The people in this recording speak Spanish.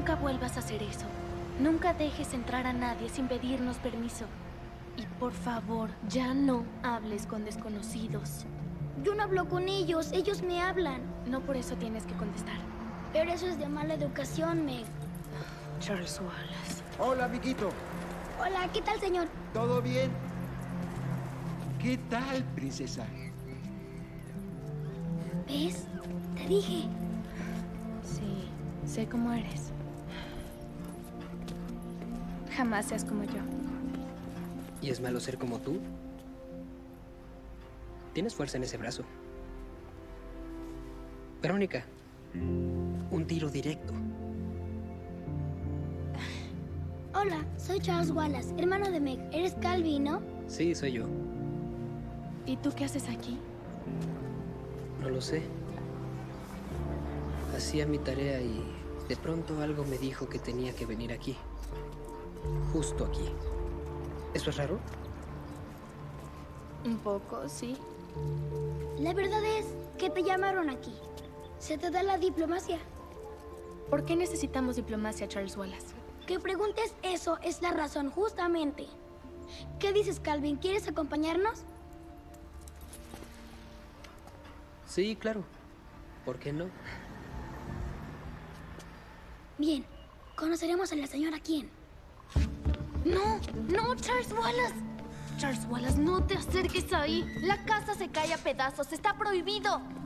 Nunca vuelvas a hacer eso. Nunca dejes entrar a nadie sin pedirnos permiso. Y por favor, ya no hables con desconocidos. Yo no hablo con ellos, ellos me hablan. No por eso tienes que contestar. Pero eso es de mala educación, Meg. Charles Wallace. Hola, amiguito. Hola, ¿qué tal, señor? ¿Todo bien? ¿Qué tal, princesa? ¿Ves? Te dije. Sí, sé cómo eres. Jamás seas como yo. ¿Y es malo ser como tú? Tienes fuerza en ese brazo. Verónica, un tiro directo. Hola, soy Charles Wallace, hermano de Meg. Eres Calvin, ¿no? Sí, soy yo. ¿Y tú qué haces aquí? No lo sé. Hacía mi tarea y de pronto algo me dijo que tenía que venir aquí. Justo aquí. ¿Eso es raro? Un poco, sí. La verdad es que te llamaron aquí. Se te da la diplomacia. ¿Por qué necesitamos diplomacia, Charles Wallace? Que preguntes eso es la razón, justamente. ¿Qué dices, Calvin? ¿Quieres acompañarnos? Sí, claro. ¿Por qué no? Bien, conoceremos a la señora quién. ¡No! ¡No, Charles Wallace! Charles Wallace, no te acerques ahí. La casa se cae a pedazos. ¡Está prohibido!